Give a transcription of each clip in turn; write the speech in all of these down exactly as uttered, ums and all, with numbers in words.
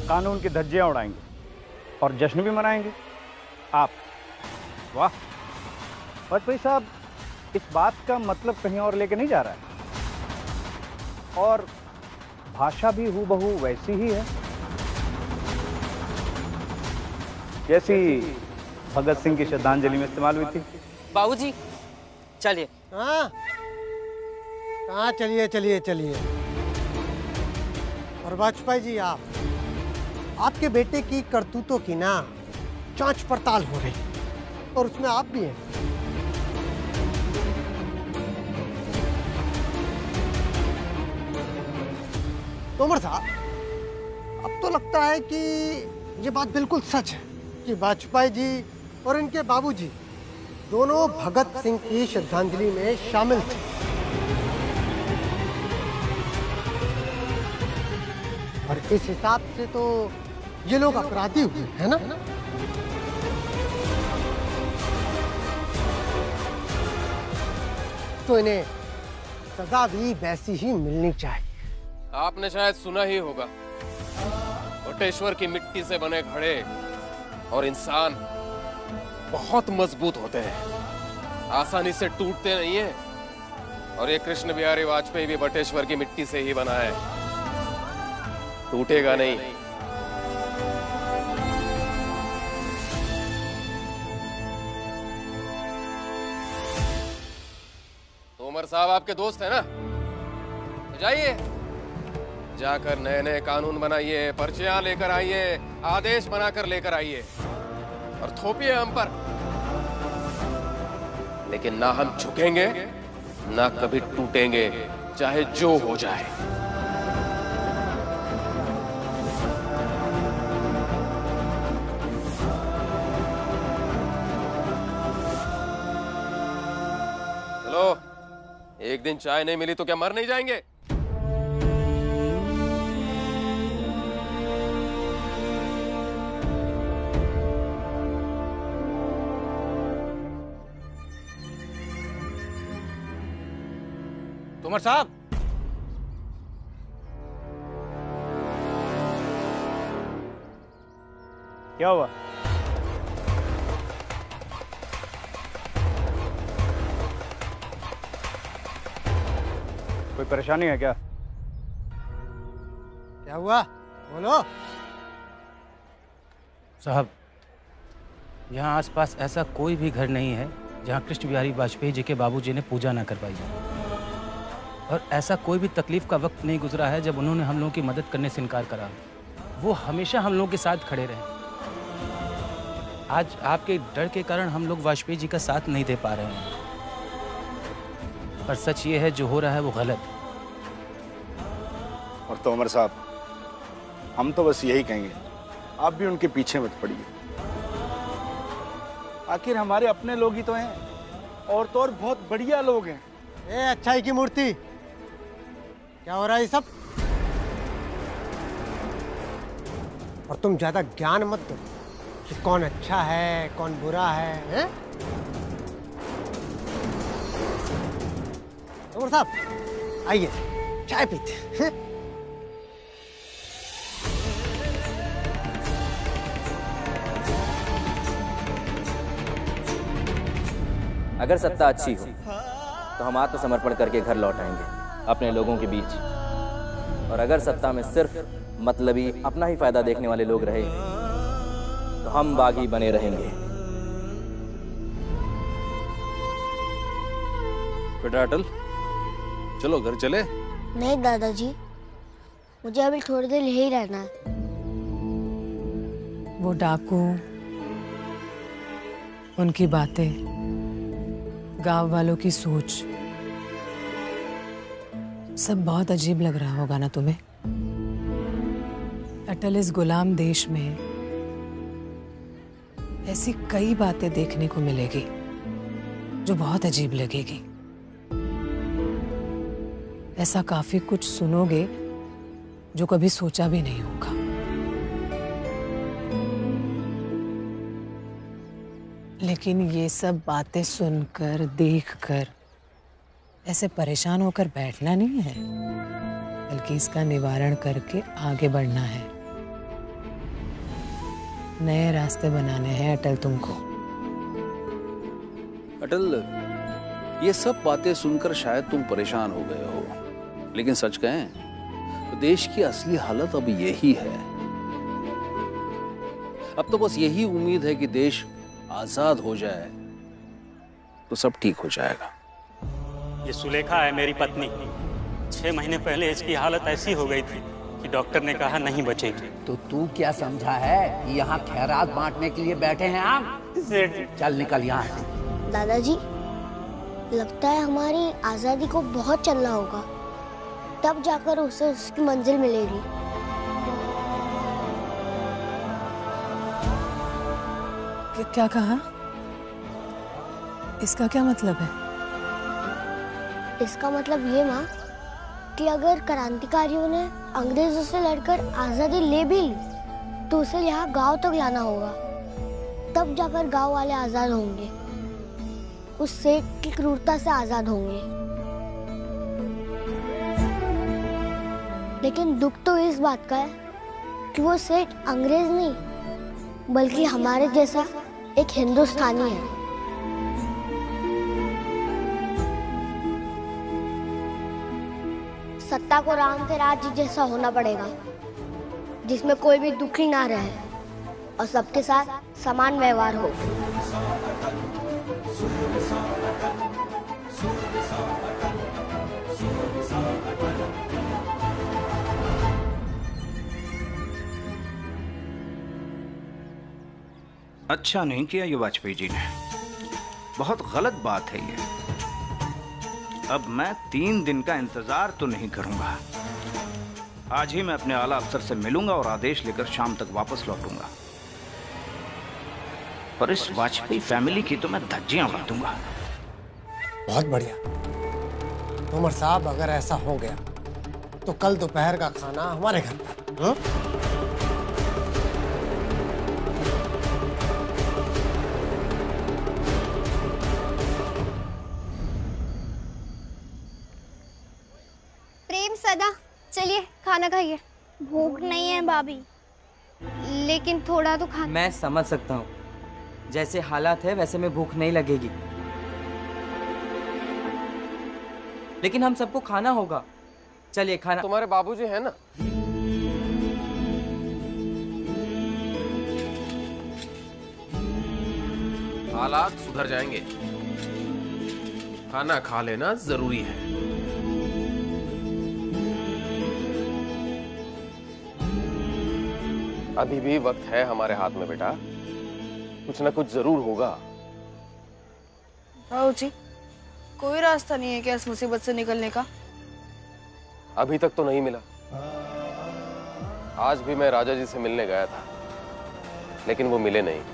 कानून की धज्जियां उड़ाएंगे और जश्न भी मनाएंगे। आप वाह, वाजपेयी साहब इस बात का मतलब कहीं और लेके नहीं जा रहा है, और भाषा भी हूबहू वैसी ही है जैसी भगत सिंह की श्रद्धांजलि में इस्तेमाल हुई थी। बाबूजी चलिए। हाँ हाँ, चलिए चलिए चलिए। और वाजपेयी जी, आप आपके बेटे की करतूतों की ना जांच पड़ताल हो रही, और उसमें आप भी हैं। तोमर साहब, अब तो लगता है कि ये बात बिल्कुल सच है कि वाजपेयी जी और इनके बाबूजी दोनों भगत सिंह की श्रद्धांजलि में शामिल थे। और इस हिसाब से तो ये लोग अपराधी हुए, है ना? तो इन्हें सजा भी वैसी ही मिलनी चाहिए। आपने शायद सुना ही होगा, बटेश्वर की मिट्टी से बने घड़े और इंसान बहुत मजबूत होते हैं, आसानी से टूटते नहीं है। और ये कृष्ण बिहारी वाजपेयी भी बटेश्वर की मिट्टी से ही बना है, टूटेगा नहीं। तोमर साहब आपके दोस्त है ना, तो जाइए, जाकर नए नए कानून बनाइए, पर्चियां लेकर आइए, आदेश बनाकर लेकर आइए और थोपिए हम पर। लेकिन ना हम झुकेंगे, ना कभी टूटेंगे, चाहे जो हो जाए। चलो, एक दिन चाय नहीं मिली तो क्या मर नहीं जाएंगे? तोमर साहब, क्या हुआ? कोई परेशानी है क्या? क्या हुआ, बोलो। साहब, यहाँ आसपास ऐसा कोई भी घर नहीं है जहाँ कृष्ण बिहारी वाजपेयी जी के बाबूजी ने पूजा ना करवाई हो। और ऐसा कोई भी तकलीफ का वक्त नहीं गुजरा है जब उन्होंने हम लोगों की मदद करने से इनकार करा। वो हमेशा हम लोगों के साथ खड़े रहे। आज आपके डर के कारण हम लोग वाजपेयी जी का साथ नहीं दे पा रहे हैं, पर सच ये है जो हो रहा है वो गलत है। और तोमर साहब, हम तो बस यही कहेंगे, आप भी उनके पीछे मत पड़िए। आखिर हमारे अपने लोग ही तो हैं, और तो और बहुत बढ़िया लोग हैं। ए अच्छाई की मूर्ति, क्या हो रहा है ये सब? और तुम ज्यादा ज्ञान मत दो कि कौन अच्छा है कौन बुरा है, हैं? तोमर साहब आइए, चाय पीते हैं। अगर सत्ता अच्छी हो तो हम आत्मसमर्पण करके घर लौट आएंगे अपने लोगों के बीच। और अगर सत्ता में सिर्फ मतलबी अपना ही फायदा देखने वाले लोग रहे तो हम बागी बने रहेंगे। बेटा अटल, चलो घर चले। नहीं दादाजी, मुझे अभी थोड़ी देर यही रहना है। वो डाकू, उनकी बातें, गांव वालों की सोच, सब बहुत अजीब लग रहा होगा ना तुम्हें? अटल, इस गुलाम देश में ऐसी कई बातें देखने को मिलेगी जो बहुत अजीब लगेगी। ऐसा काफी कुछ सुनोगे जो कभी सोचा भी नहीं होगा। लेकिन ये सब बातें सुनकर, देखकर ऐसे परेशान होकर बैठना नहीं है, बल्कि इसका निवारण करके आगे बढ़ना है। नए रास्ते बनाने हैं अटल तुमको। अटल, ये सब बातें सुनकर शायद तुम परेशान हो गए हो, लेकिन सच कहें तो देश की असली हालत अब यही है। अब तो बस यही उम्मीद है कि देश आजाद हो जाए तो सब ठीक हो जाएगा। ये सुलेखा है मेरी पत्नी। छह महीने पहले इसकी हालत ऐसी हो गई थी कि डॉक्टर ने कहा नहीं बचेगी। तो तू क्या समझा है? यहाँ खैरात बांटने के लिए बैठे हैं आप? चल निकल यहाँ से। दादाजी, लगता है हमारी आजादी को बहुत चलना होगा, तब जाकर उसे उसकी मंजिल मिलेगी। क्या कहा? इसका क्या मतलब है? इसका मतलब ये माँ कि अगर क्रांतिकारियों ने अंग्रेजों से लड़कर आजादी ले भी ली तो उसे यहाँ गांव तक लाना होगा, तब जाकर गांव वाले आजाद होंगे, उस सेठ की क्रूरता से आजाद होंगे। लेकिन दुख तो इस बात का है कि वो सेठ अंग्रेज नहीं बल्कि हमारे जैसा एक हिंदुस्तानी है। सत्ता को राम के राज्य जैसा होना पड़ेगा, जिसमें कोई भी दुखी ना रहे और सबके साथ समान व्यवहार हो। अच्छा नहीं किया ये वाजपेयी जी ने, बहुत गलत बात है ये। अब मैं तीन दिन का इंतजार तो नहीं करूंगा। आज ही मैं अपने आला अफसर से मिलूंगा और आदेश लेकर शाम तक वापस लौटूंगा। पर इस वाजपेयी फैमिली की तो मैं धज्जियां बांटूंगा। बहुत बढ़िया। तोमर साहब, अगर ऐसा हो गया तो कल दोपहर का खाना हमारे घर पर। हाँ? सदा, चलिए खाना खाइए। भूख नहीं है भाभी, लेकिन थोड़ा तो खा। मैं समझ सकता हूँ, जैसे हालात है वैसे में भूख नहीं लगेगी, लेकिन हम सबको खाना होगा। चलिए खाना। तुम्हारे बाबूजी हैं ना? हालात सुधर जाएंगे, खाना खा लेना जरूरी है। अभी भी वक्त है हमारे हाथ में बेटा, कुछ ना कुछ जरूर होगा। बाबूजी, कोई रास्ता नहीं है क्या इस मुसीबत से निकलने का? अभी तक तो नहीं मिला। आज भी मैं राजा जी से मिलने गया था, लेकिन वो मिले नहीं।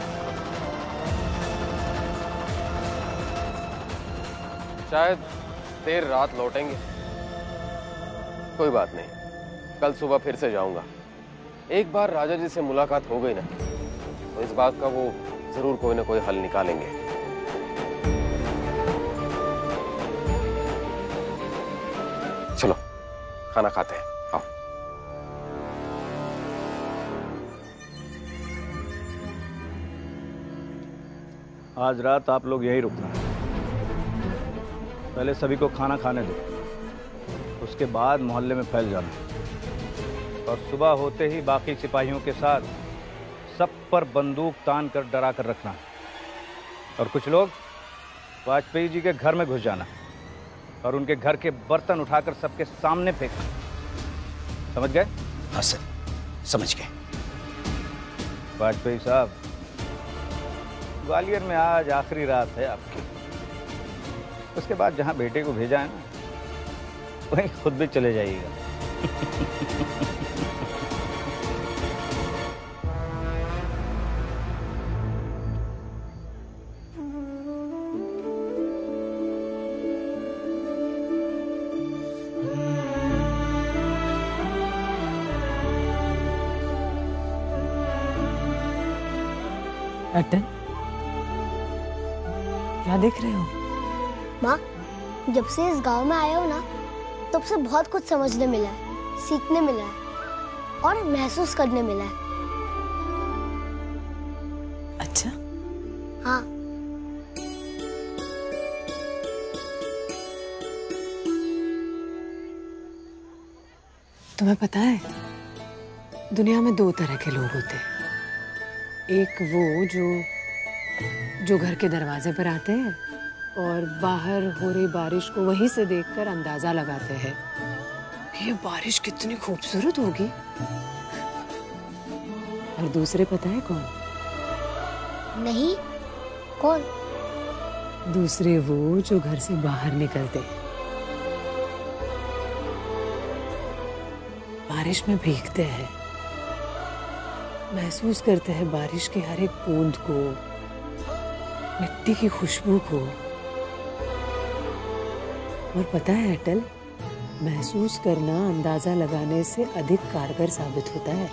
शायद देर रात लौटेंगे। कोई बात नहीं, कल सुबह फिर से जाऊंगा। एक बार राजा जी से मुलाकात हो गई ना, तो इस बात का वो जरूर कोई ना कोई हल निकालेंगे। चलो खाना खाते हैं, आओ। आज रात आप लोग यहीं रुकना है। पहले सभी को खाना खाने दो, उसके बाद मोहल्ले में फैल जाना, और सुबह होते ही बाकी सिपाहियों के साथ सब पर बंदूक तान कर डरा कर रखना, और कुछ लोग वाजपेयी जी के घर में घुस जाना और उनके घर के बर्तन उठाकर सबके सामने फेंकना। समझ गए? हाँ सर, समझ गए। वाजपेयी साहब, ग्वालियर में आज आखिरी रात है आपकी। उसके बाद जहां बेटे को भेजा है ना, वहीं खुद भी चले जाइएगा। अटल, क्या देख रहे हो? माँ, जब से इस गांव में आए हो ना, तब से बहुत कुछ समझने मिला है, सीखने मिला है और महसूस करने मिला है। तुम्हें पता है, दुनिया में दो तरह के लोग होते हैं। एक वो जो जो घर के दरवाजे पर आते हैं और बाहर हो रही बारिश को वहीं से देखकर अंदाजा लगाते हैं ये बारिश कितनी खूबसूरत होगी। और दूसरे पता है कौन? नहीं, कौन? दूसरे वो जो घर से बाहर निकलते हैं, बारिश में भीगते हैं, महसूस करते हैं बारिश की हर एक बूंद को, मिट्टी की खुशबू को। और पता है अटल, महसूस करना अंदाजा लगाने से अधिक कारगर साबित होता है।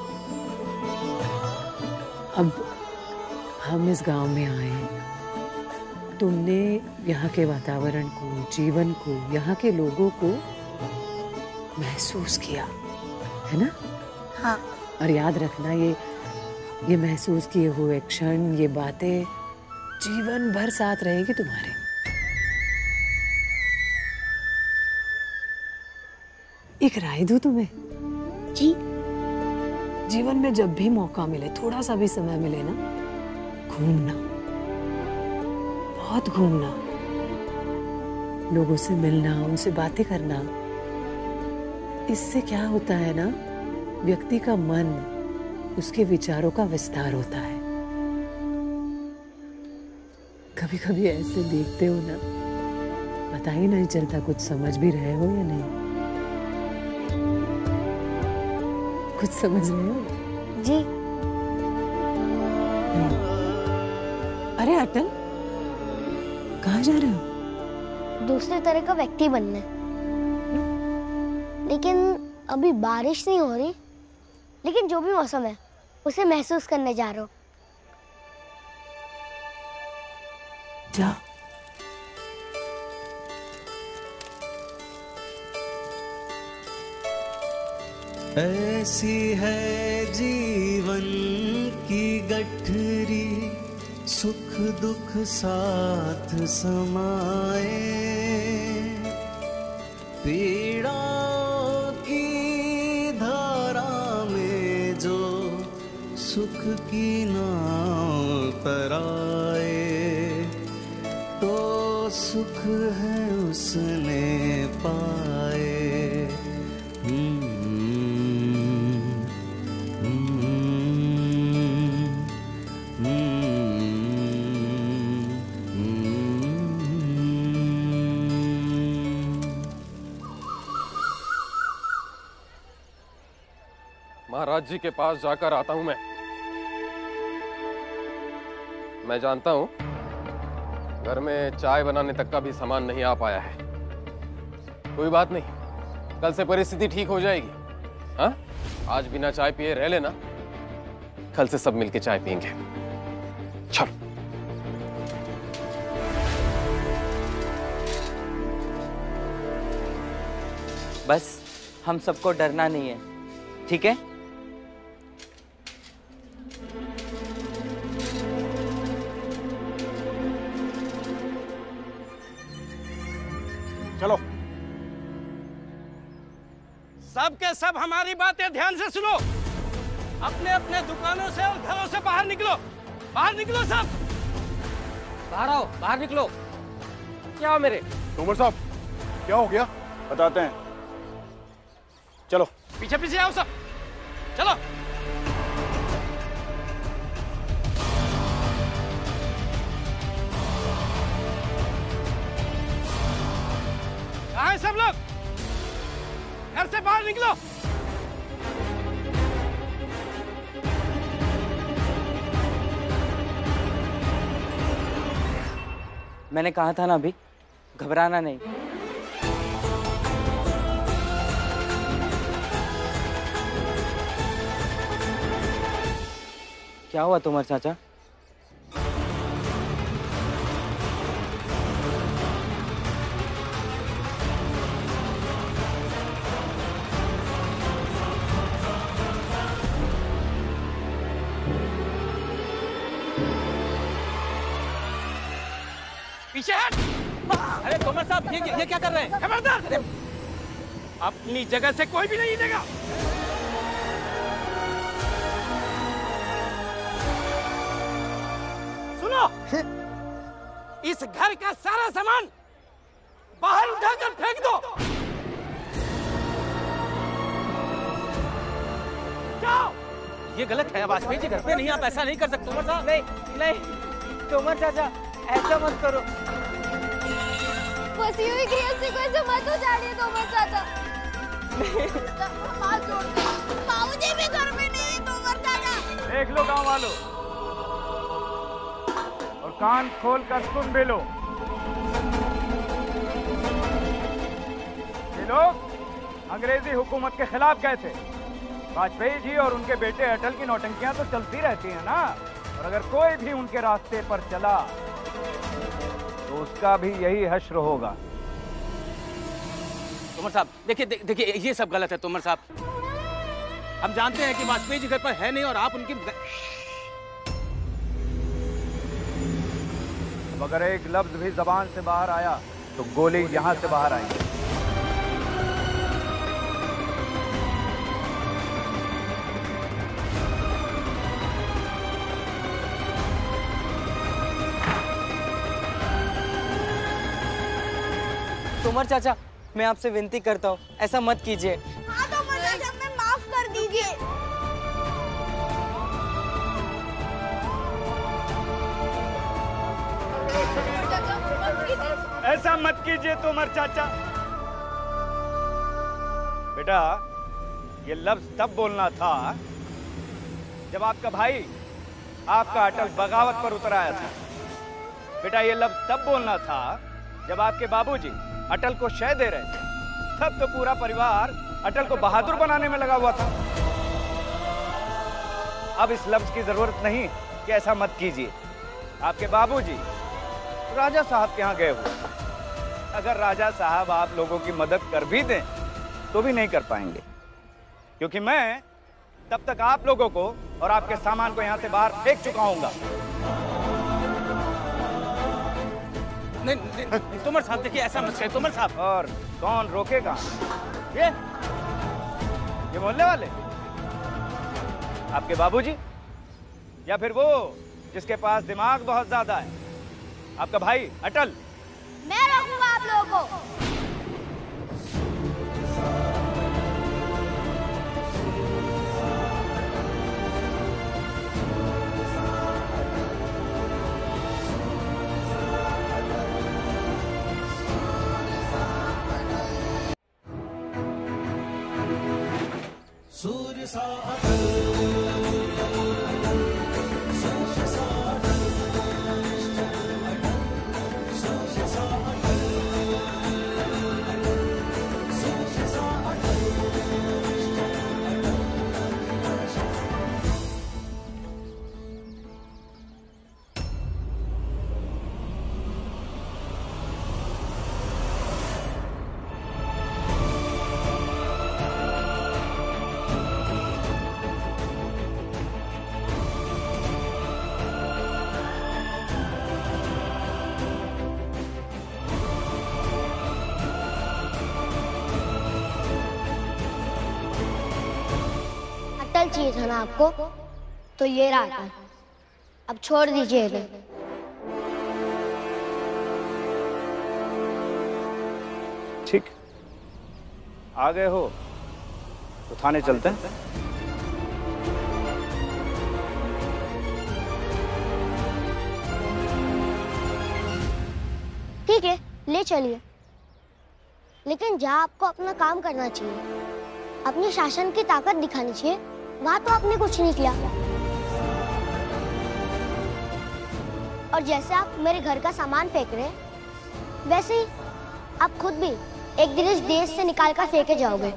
अब हम इस गांव में आए, तुमने यहाँ के वातावरण को, जीवन को, यहाँ के लोगों को महसूस किया, है ना? हाँ। और याद रखना, ये ये महसूस किए हुए क्षण, ये बातें जीवन भर साथ रहेगी तुम्हारे। एक राय दूं तुम्हें? जी। जीवन में जब भी मौका मिले, थोड़ा सा भी समय मिले ना, घूमना, बहुत घूमना, लोगों से मिलना, उनसे बातें करना। इससे क्या होता है ना, व्यक्ति का मन, उसके विचारों का विस्तार होता है। कभी कभी ऐसे देखते हो ना, पता ही नहीं चलता कुछ समझ भी रहे हो या नहीं। कुछ समझ रहे हो? जी। अरे अटल, कहाँ जा रहे हो? दूसरे तरह का व्यक्ति बनने। लेकिन अभी बारिश नहीं हो रही, लेकिन जो भी मौसम है उसे महसूस करने जा रहा हूँ। जा। ऐसी है जीवन की गठरी, सुख दुख साथ समाए, पीड़ाओं की धारा में जो सुख की नाव तराए, तो सुख है उसने पाए। महाराज जी के पास जाकर आता हूं मैं। मैं जानता हूं घर में चाय बनाने तक का भी सामान नहीं आ पाया है। कोई बात नहीं, कल से परिस्थिति ठीक हो जाएगी। हाँ, आज बिना चाय पिए रह लेना, कल से सब मिलके चाय पियेंगे। चल। बस हम सबको डरना नहीं है, ठीक है? चलो। सब के सब हमारी बातें ध्यान से सुनो। अपने अपने दुकानों से और घरों से बाहर निकलो। बाहर निकलो सब। बाहर आओ, बाहर निकलो। क्या हो मेरे? तोमर साहब, क्या हो गया? बताते हैं। चलो। पीछे पीछे आओ सब। चलो। कहाँ हैं सब लोग? घर से बाहर निकलो। मैंने कहा था ना अभी, घबराना नहीं। क्या हुआ तोमर चाचा? पीछे हट। अरे तोमर साहब, ये ये क्या कर रहे हैं? खबरदार। अपनी जगह से कोई भी नहीं देगा। सुनो, इस घर का सारा सामान बाहर उठाकर फेंक दो। जाओ। ये गलत है वाजपेयी जी, घर पे नहीं, आप ऐसा नहीं कर सकते। तोमर साहब नहीं नहीं तोमर चाचा ऐसा मत करो। फंसी हुई गृहस्थी को ऐसे मत उजाड़िए तोमर चाचा। हाथ जोड़ते हैं। बाबूजी भी घर में नहीं है तोमर चाचा। देख लो गांव वालों, और कान खोल कर सुन भी लो। ये लोग अंग्रेजी हुकूमत के खिलाफ गए थे। वाजपेयी जी और उनके बेटे अटल की नौटंकियां तो चलती रहती हैं ना, और अगर कोई भी उनके रास्ते पर चला तो उसका भी यही हश्र होगा। तोमर साहब देखिए देखिए ये सब गलत है। तोमर साहब, हम जानते हैं कि वाजपेयी जी घर पर है नहीं और आप उनकी। अब अगर एक लफ्ज भी जबान से बाहर आया तो गोली यहां से बाहर आएगी। तोमर चाचा, मैं आपसे विनती करता हूँ, ऐसा मत कीजिए। हाँ तोमर चाचा, हमें माफ कर दीजिए। ऐसा मत कीजिए तोमर चाचा। बेटा, ये लफ्ज तब बोलना था जब आपका भाई, आपका अटल बगावत पर उतर आया था। बेटा, ये लफ्ज तब बोलना था जब आपके बाबूजी अटल को शय दे रहे थे। तब तो पूरा परिवार अटल को बहादुर बनाने में लगा हुआ था। अब इस लफ्ज की जरूरत नहीं कि ऐसा मत कीजिए। आपके बाबूजी राजा साहब के यहाँ गए हुए, अगर राजा साहब आप लोगों की मदद कर भी दें तो भी नहीं कर पाएंगे, क्योंकि मैं तब तक आप लोगों को और आपके सामान को यहाँ से बाहर फेंक चुका हूँगा। नहीं, नहीं तोमर साहब देखिए, ऐसा मत करिए तोमर साहब। और कौन रोकेगा? ये ये मोहल्ले वाले, आपके बाबूजी, या फिर वो जिसके पास दिमाग बहुत ज्यादा है, आपका भाई अटल? मैं रोकूंगा आप लोगों को। सूर्य सा अटल, सूर्य सा अटल, सूर्य सा अटल, सूर्य सा अटल। अटल चाहिए था ना आपको, तो ये रहा अटल। अब छोड़ दीजिए इन्हें। ठीक, आ गए हो तो थाने चलते हैं। ठीक है, ले चलिए, लेकिन जहाँ आपको अपना काम करना चाहिए, अपने शासन की ताकत दिखानी चाहिए, वहां तो आपने कुछ नहीं किया। और जैसे आप मेरे घर का सामान फेंक रहे हैं, वैसे ही आप खुद भी एक दिन इस देश से निकाल कर फेंके जाओगे।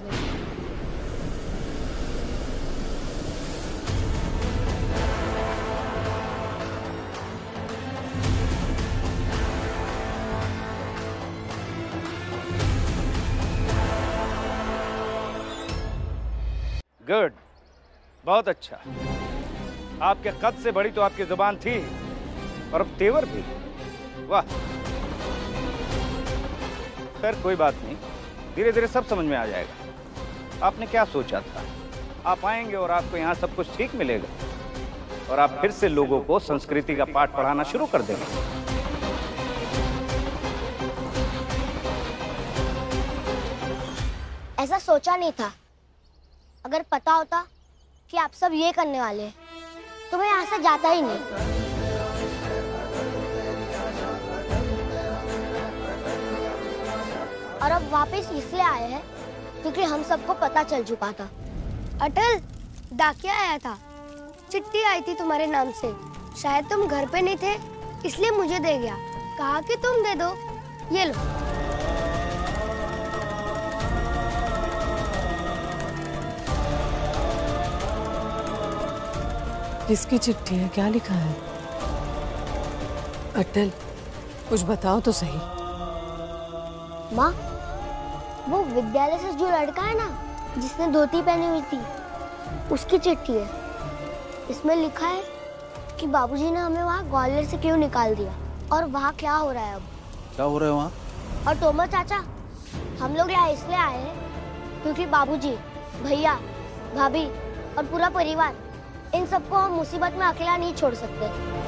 गुड, बहुत अच्छा। आपके कद से बड़ी तो आपकी जुबान थी, और अब तेवर भी। वाह, खैर कोई बात नहीं, धीरे धीरे सब समझ में आ जाएगा। आपने क्या सोचा था? आप आएंगे और आपको यहाँ सब कुछ ठीक मिलेगा और आप फिर से लोगों को संस्कृति का पाठ पढ़ाना शुरू कर देंगे। ऐसा सोचा नहीं था। अगर पता होता कि आप सब ये करने वाले हैं तो मैं यहाँ से जाता ही नहीं। और अब वापस इसलिए आए हैं क्योंकि हम सबको पता चल चुका था। अटल, डाकिया आया था, चिट्ठी आई थी तुम्हारे नाम से। शायद तुम घर पे नहीं थे इसलिए मुझे दे गया, कहा कि तुम दे दो, ये लो। किसकी चिट्ठी है? क्या लिखा है? अटल, कुछ बताओ तो सही। माँ, वो विद्यालय से जो लड़का है ना जिसने धोती पहनी हुई थी, उसकी चिट्ठी है। इसमें लिखा है कि बाबूजी ने हमें वहाँ ग्वालियर से क्यों निकाल दिया और वहाँ क्या हो रहा है अब। क्या हो रहा है वहाँ? और तोमर चाचा, हम लोग यहाँ इसलिए आए हैं क्योंकि बाबूजी, भैया, भाभी और पूरा परिवार, इन सबको हम मुसीबत में अकेला नहीं छोड़ सकते।